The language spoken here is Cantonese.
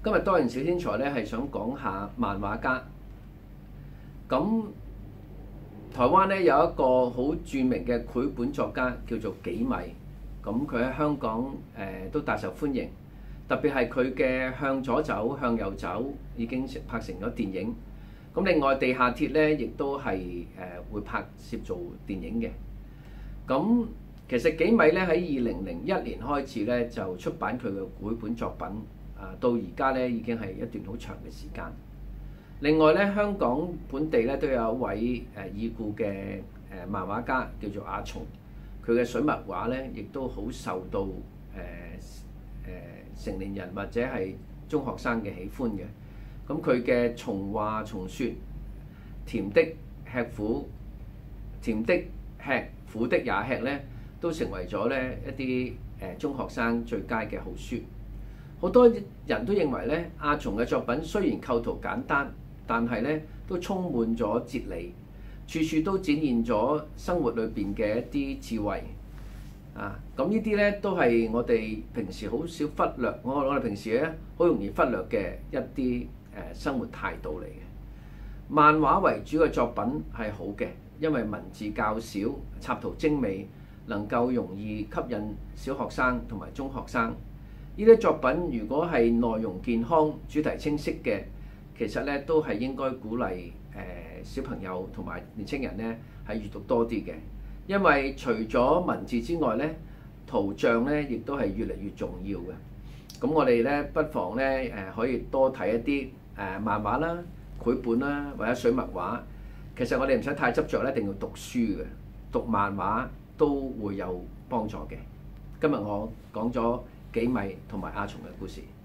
今日多元小天才咧係想講下漫畫家。咁台灣咧有一個好著名嘅繪本作家叫做幾米，咁佢喺香港都大受歡迎，特別係佢嘅向左走向右走已經拍成咗電影。咁另外地下鐵咧亦都係會拍攝做電影嘅。咁其實幾米咧喺2001年開始咧就出版佢嘅繪本作品，到而家咧已經係一段好長嘅時間。另外咧香港本地咧都有一位已故嘅漫畫家叫做阿松，佢嘅水墨畫咧亦都好受到成年人或者係中學生嘅喜歡嘅。咁佢嘅從話從説，甜的吃苦，甜的吃苦的也吃咧，都成為咗咧一啲中學生最佳嘅好書。好多人都認為咧，阿松嘅作品雖然構圖簡單，但係咧都充滿咗哲理，處處都展現咗生活裏邊嘅一啲智慧。咁呢啲咧都係我哋平時好少忽略，我哋平時咧好容易忽略嘅一啲生活態度嚟嘅。漫畫為主嘅作品係好嘅，因為文字較少，插圖精美，能夠容易吸引小學生同埋中學生。呢啲作品如果係內容健康、主題清晰嘅，其實咧都係應該鼓勵小朋友同埋年青人咧係閱讀多啲嘅。因為除咗文字之外咧，圖像咧亦都係越嚟越重要嘅。咁我哋咧不妨咧可以多睇一啲漫畫啦、繪本啦或者水墨畫。其實我哋唔使太執着咧，一定要讀書嘅，讀漫畫都會有幫助嘅。今日我講咗幾米同埋阿松嘅故事。